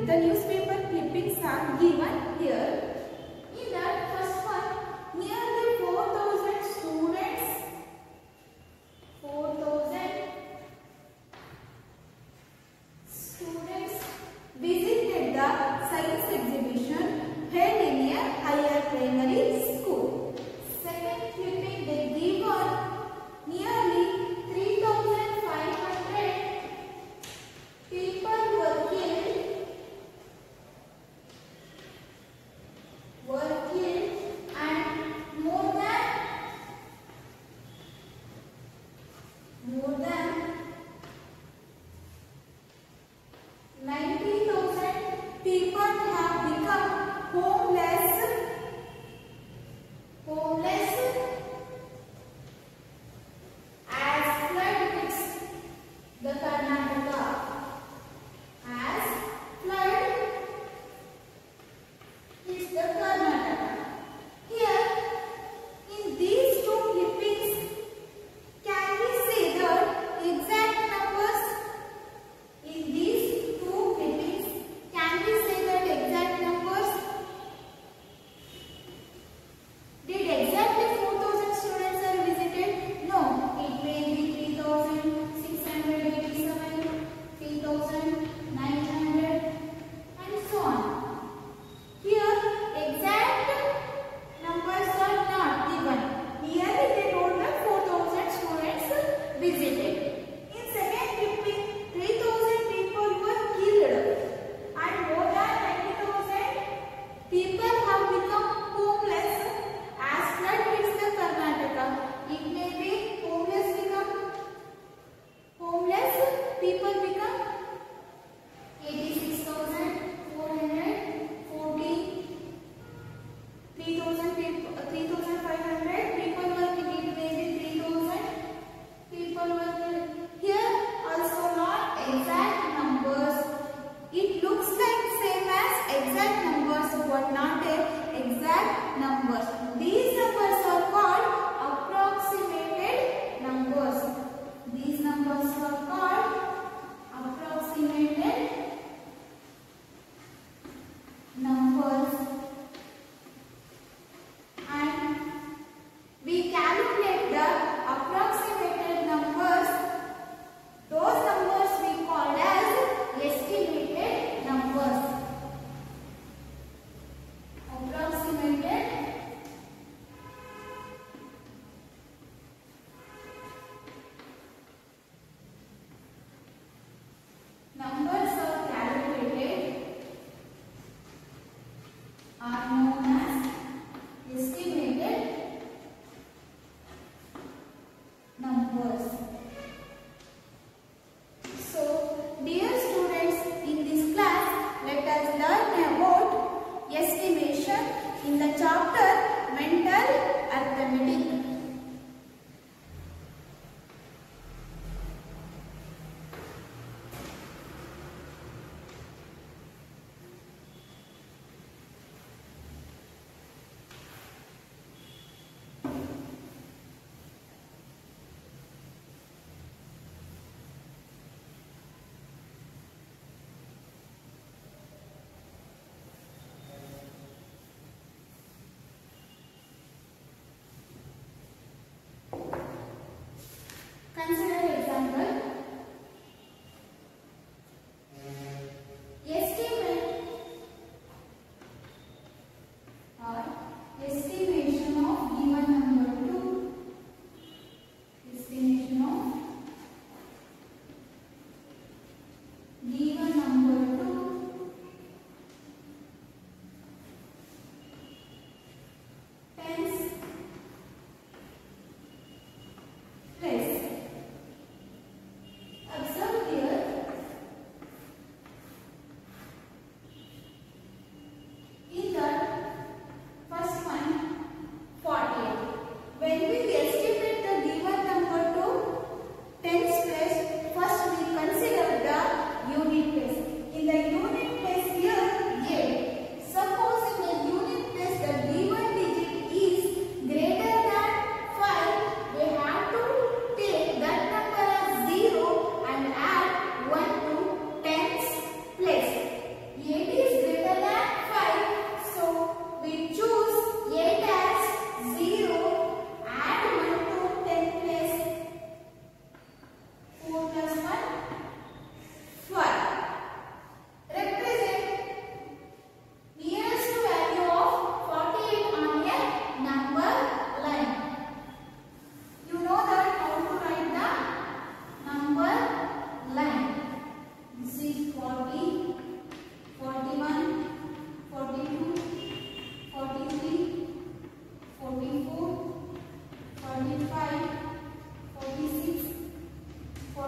the newspaper clippings are given here. In that first one, nearly 4,000 students visited the science exhibition held in a higher primary school. Second clipping, they give on nearly 3,500 people were killed and more than 90,000 people have become homeless as flood hits the Karnataka. As flood hits the Karnataka. Here, in these two clippings, can we say the exact numbers? In these two clippings, can we say that exact numbers? Did exactly 4,000 students are visited? No, it may be 3,687, 3,900 and so on. Here, exact numbers are not given. Here they told that 4,000 students visited. In second clipping, 3,000 people were killed and more than 90,000 people have become homeless as flood hits the Karnataka. It may be people become 86,440, 3,500 people were killed, maybe 3,000 people were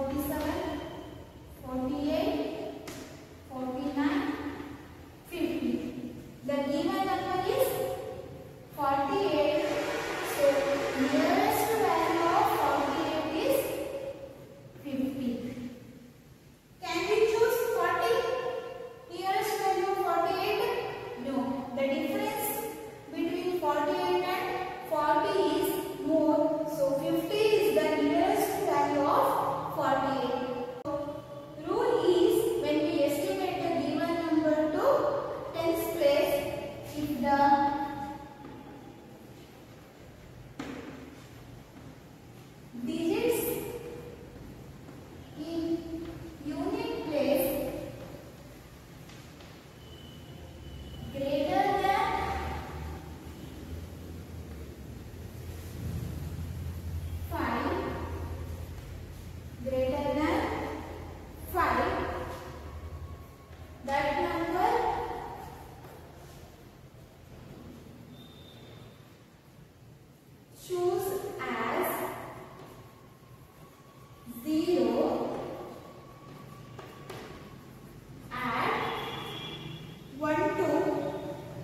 47, 48, 49, 50. The given number is 48. So nearest value of 48 is 50. Can we choose 40? Nearest value of 48? No. The difference between 48 and 40 is more. So 50 is the nearest value of 48. Rule is when we estimate the given number to tens place, if the digits in unit place greater than 5, greater than 5, that number choose as 0 at 1 to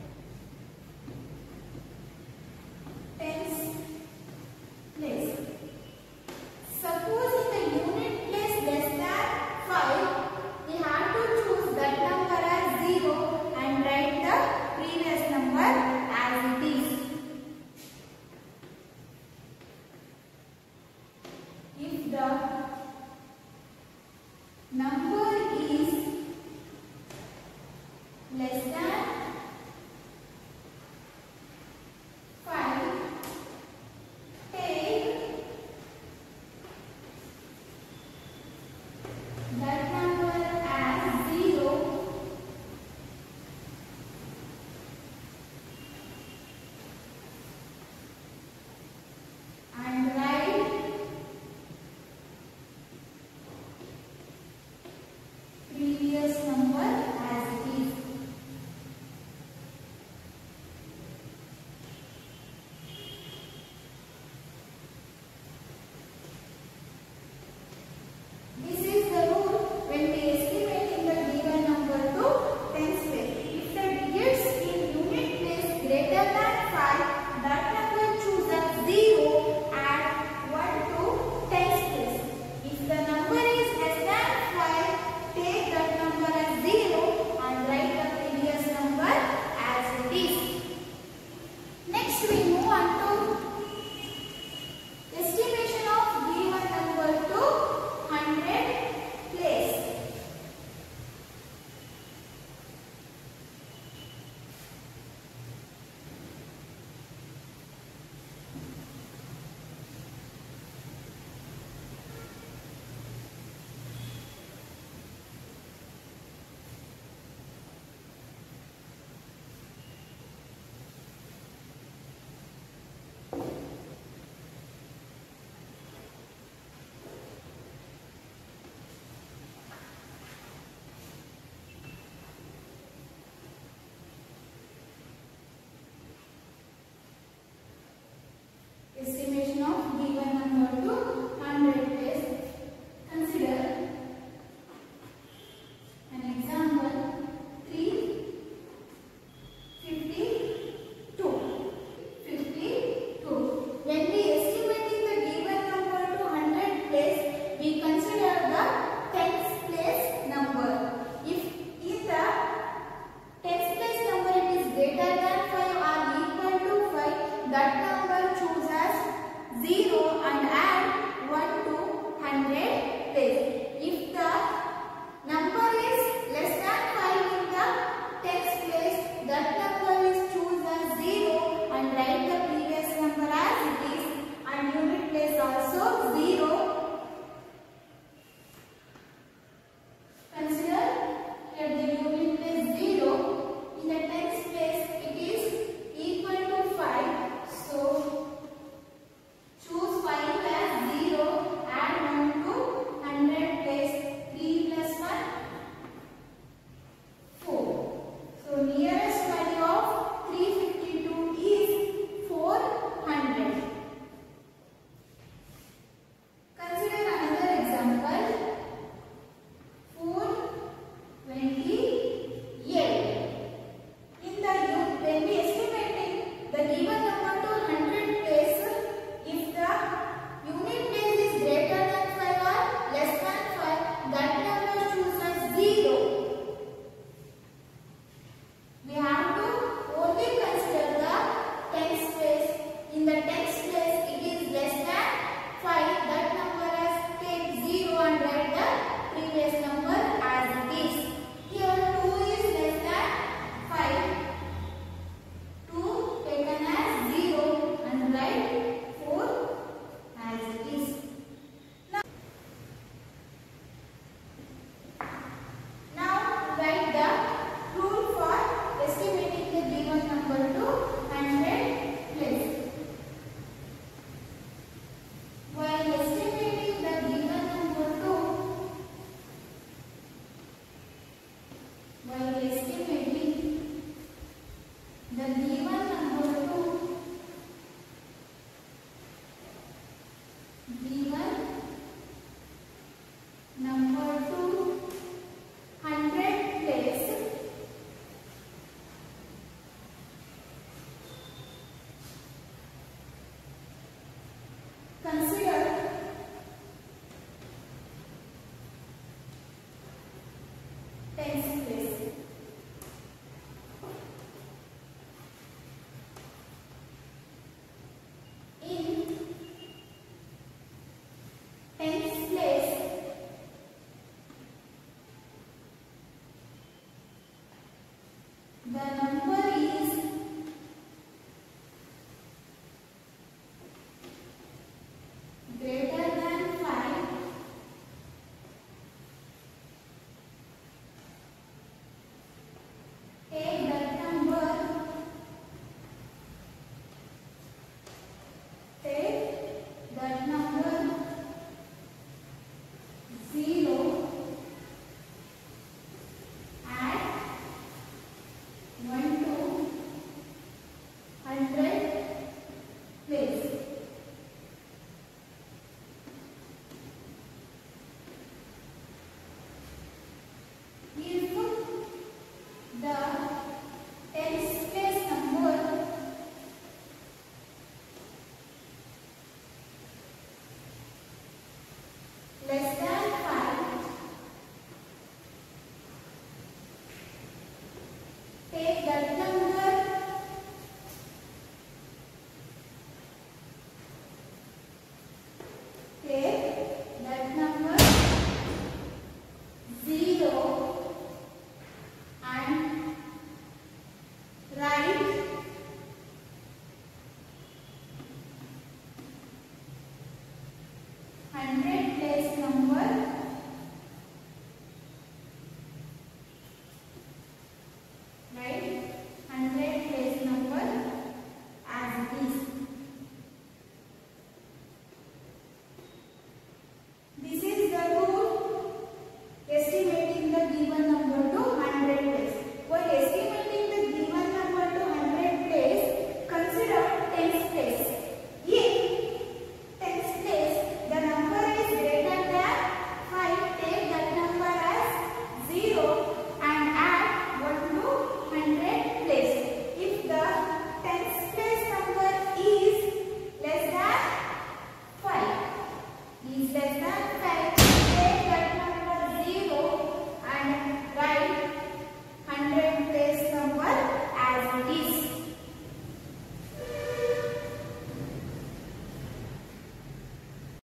tens place. Suppose in the unit place less than 5, we have to choose that number as 0 and write the previous number as it is. If the number is less than 5, take that number as 0 and write less than